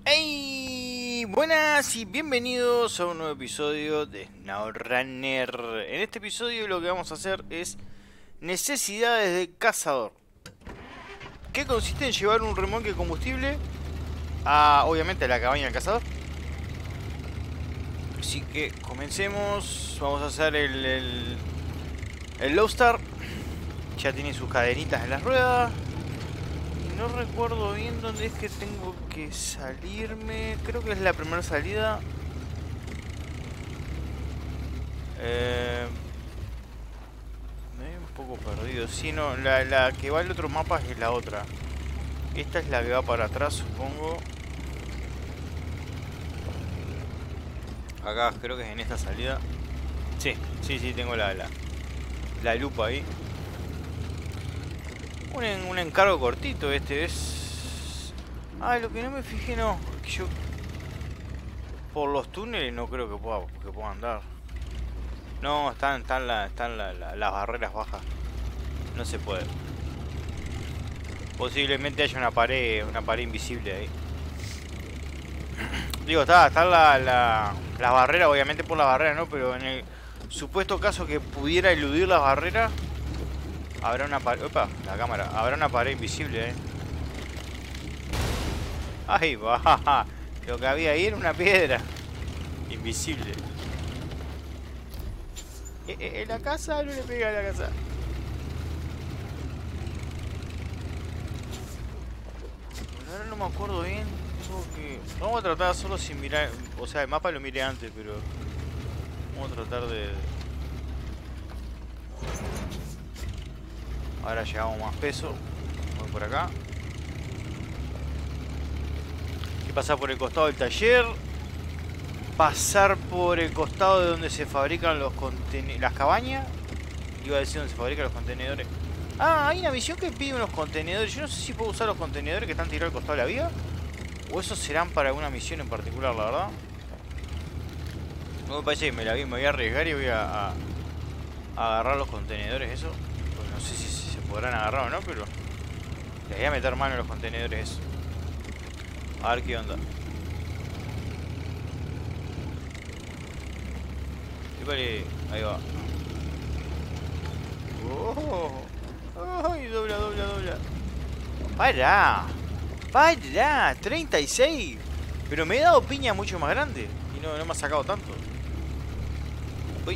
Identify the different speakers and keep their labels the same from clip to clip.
Speaker 1: Hey, buenas y bienvenidos a un nuevo episodio de SnowRunner. En este episodio lo que vamos a hacer es necesidades de cazador, que consiste en llevar un remolque de combustible obviamente a la cabaña del cazador. Así que comencemos. Vamos a hacer el Lowstar. Ya tiene sus cadenitas en las ruedas. No recuerdo bien dónde es que tengo que salirme. Creo que es la primera salida. Me he un poco perdido. Sí, no, la que va al otro mapa es la otra. Esta es la que va para atrás, supongo. Acá creo que es en esta salida. Sí, tengo la lupa ahí. Un encargo cortito este es. Lo que no me fijé no. Que yo por los túneles no creo que pueda andar. No, están las barreras bajas. No se puede. Posiblemente haya una pared invisible ahí. Digo, está la barrera, obviamente por la barrera, ¿no? Pero en el supuesto caso que pudiera eludir las barreras, habrá una pared. Opa, la cámara. Habrá una pared invisible, Ahí va. Lo que había ahí era una piedra invisible. En la casa no le pega a la casa. Bueno, ahora no me acuerdo bien. Vamos a tratar solo sin mirar. O sea, el mapa lo miré antes, pero vamos a tratar de. Ahora llevamos más peso. Voy por acá. Hay que pasar por el costado del taller. Pasar por el costado de donde se fabrican las cabañas. Iba a decir donde se fabrican los contenedores. Hay una misión que pide unos contenedores. Yo no sé si puedo usar los contenedores que están tirados al costado de la vía, o esos serán para alguna misión en particular, la verdad. No me parece que me voy a arriesgar y voy a agarrar los contenedores, eso. Pues no sé si se podrán agarrar o no, pero les voy a meter mano en los contenedores, eso. A ver qué onda. Ahí va. Oh, ay, dobla. ¡Para! 36. Pero me he dado piña mucho más grande y no me ha sacado tanto. Uy.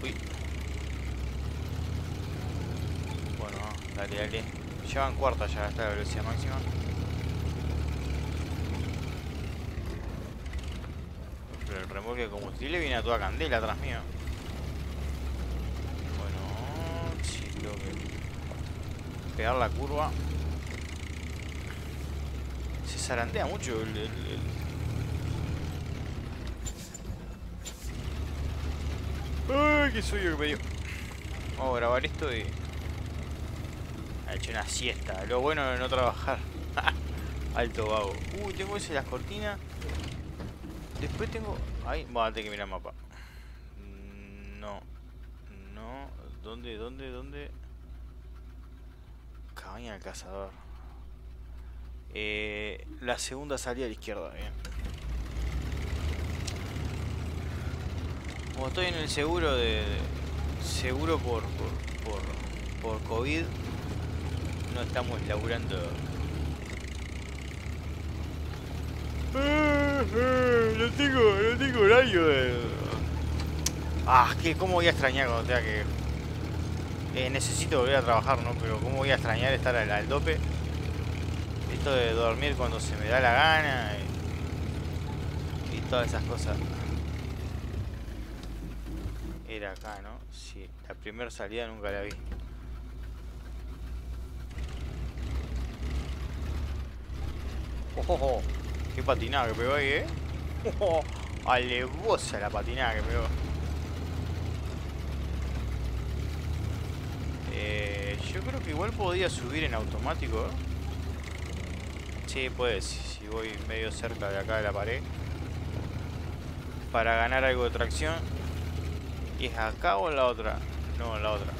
Speaker 1: Bueno, dale. Ya van cuarta, ya está la velocidad máxima. Pero el remolque de combustible viene a toda candela atrás mío. Bueno, sí, tengo que pegar la curva. Se zarandea mucho ¡Ay, qué sueño que me dio! Vamos a grabar esto y... Ha hecho una siesta. Lo bueno de no trabajar. Alto vago. Tengo ese las cortinas. Después tengo... Ahí, voy a tener que mirar el mapa. No. ¿Dónde? Cabaña del cazador. La segunda salida a la izquierda, bien. Como estoy en el seguro seguro por COVID, no estamos laburando. No tengo horario. Que cómo voy a extrañar cuando tenga que. Necesito volver a trabajar, ¿no? Pero cómo voy a extrañar estar al tope. Esto de dormir cuando se me da la gana y todas esas cosas. Era acá, ¿no? Sí, la primera salida nunca la vi. ¡Oh! ¡Qué patinada que pegó ahí, alevosa la patinada que pegó! Yo creo que igual podía subir en automático, Sí, pues, si voy medio cerca de acá de la pared. Para ganar algo de tracción. ¿Y es acá o en la otra? No, en la otra.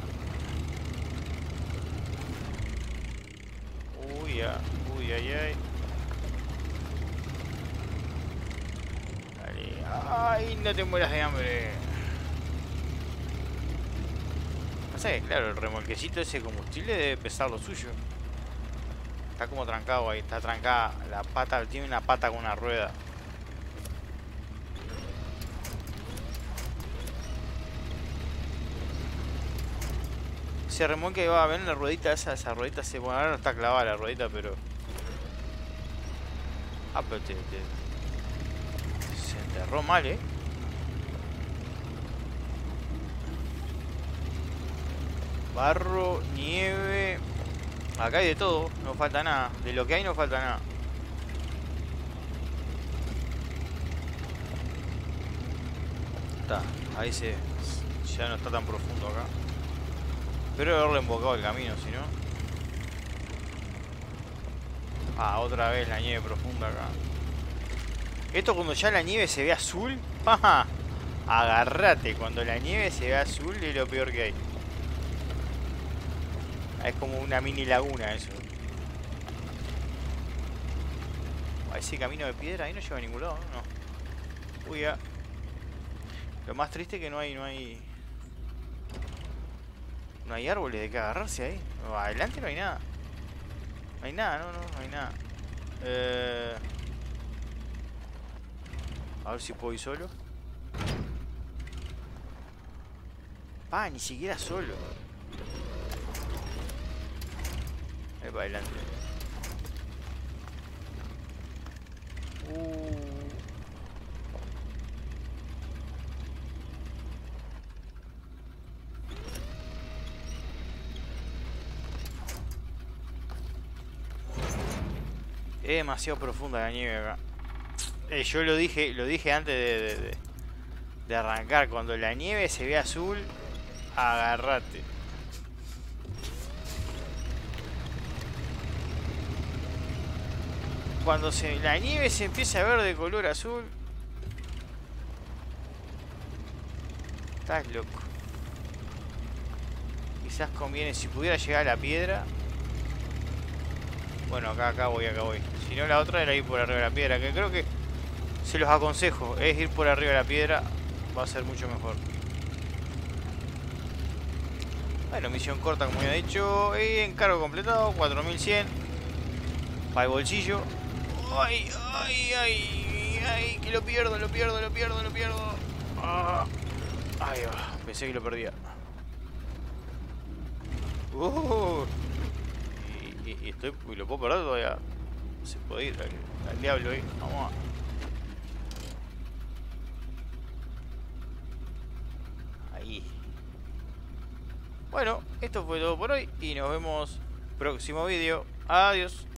Speaker 1: Uy, ay. Ay, no te mueras de hambre. Pasa que, claro, el remolquecito ese de combustible debe pesar lo suyo. Está como trancado ahí, está trancada la pata, tiene una pata con una rueda. Ese remolque va a ver la ruedita esa ruedita se... Bueno, ahora no está clavada la ruedita, pero... Ah, pero se enterró mal, ¿eh? Barro, nieve... Acá hay de todo, no falta nada. De lo que hay no falta nada. Está, ahí se... Ya no está tan profundo acá. Espero haberle embocado el camino, si no... Ah, otra vez la nieve profunda acá. Esto cuando ya la nieve se ve azul... ¡Paja! Agárrate, cuando la nieve se ve azul es lo peor que hay. Es como una mini laguna eso. Ese camino de piedra ahí no lleva a ningún lado, ¿no? Uy, ya. Lo más triste es que no hay árboles de que agarrarse ahí. No, adelante no hay nada. No hay nada, no hay nada. A ver si puedo ir solo. Pa, ni siquiera solo. Ahí para adelante. Es demasiado profunda la nieve acá. Yo lo dije antes de arrancar. Cuando la nieve se ve azul, agárrate. Cuando la nieve se empieza a ver de color azul, estás loco. Quizás conviene, si pudiera llegar a la piedra. Bueno, acá voy. Si no, la otra era ir por arriba de la piedra, que creo que se los aconsejo, es ir por arriba de la piedra, va a ser mucho mejor. Bueno, misión corta como ya he dicho, y encargo completado, 4100 para el bolsillo. Ay, que lo pierdo. Ah, ahí va, pensé que lo perdía. Y lo puedo perder todavía. Se puede ir al diablo ahí. Vamos ahí. Bueno, esto fue todo por hoy y nos vemos próximo vídeo. Adiós.